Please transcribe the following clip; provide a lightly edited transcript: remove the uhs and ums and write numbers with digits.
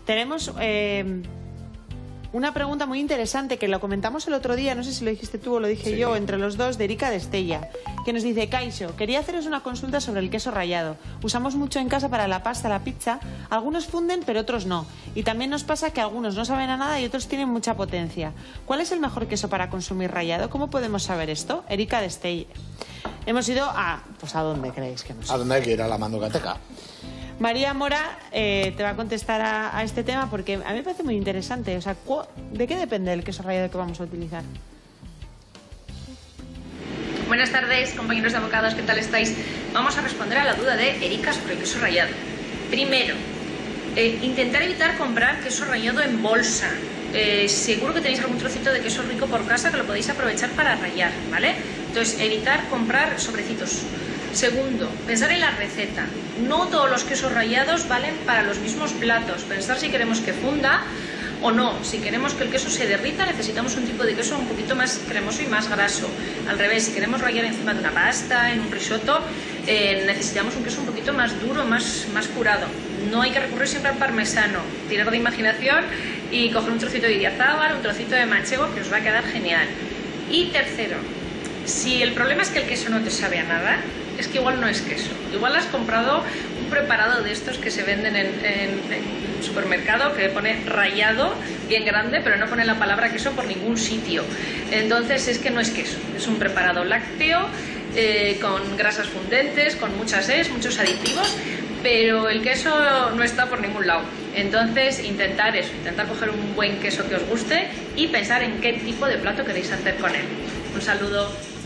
Tenemos una pregunta muy interesante que lo comentamos el otro día, no sé si lo dijiste tú o lo dije yo, entre los dos, de Erika de Estella, que nos dice: Kaixo, quería haceros una consulta sobre el queso rallado. Usamos mucho en casa para la pasta, la pizza. Algunos funden, pero otros no. Y también nos pasa que algunos no saben a nada y otros tienen mucha potencia. ¿Cuál es el mejor queso para consumir rallado? ¿Cómo podemos saber esto? Erika de Estella. Hemos ido a... Pues ¿a dónde creéis que hemos ido? ¿A dónde hay que ir? A la Manducateca. María Mora te va a contestar a este tema porque a mí me parece muy interesante. O sea, ¿de qué depende el queso rallado que vamos a utilizar? Buenas tardes, compañeros de abogados, ¿qué tal estáis? Vamos a responder a la duda de Erika sobre el queso rallado. Primero, intentar evitar comprar queso rallado en bolsa. Seguro que tenéis algún trocito de queso rico por casa que lo podéis aprovechar para rallar, ¿vale? Entonces, evitar comprar sobrecitos. Segundo, pensar en la receta. No todos los quesos rallados valen para los mismos platos. Pensar si queremos que funda o no. Si queremos que el queso se derrita, necesitamos un tipo de queso un poquito más cremoso y más graso. Al revés, si queremos rallar encima de una pasta, en un risotto, necesitamos un queso un poquito más duro, más curado. No hay que recurrir siempre al parmesano. Tirar de imaginación y coger un trocito de idiazábal, un trocito de manchego, que os va a quedar genial. Y tercero, si el problema es que el queso no te sabe a nada, es que igual no es queso. Igual has comprado un preparado de estos que se venden en supermercado, que pone rallado, bien grande, pero no pone la palabra queso por ningún sitio. Entonces es que no es queso, es un preparado lácteo con grasas fundentes, con muchos aditivos, pero el queso no está por ningún lado. Entonces intentar coger un buen queso que os guste y pensar en qué tipo de plato queréis hacer con él. Un saludo.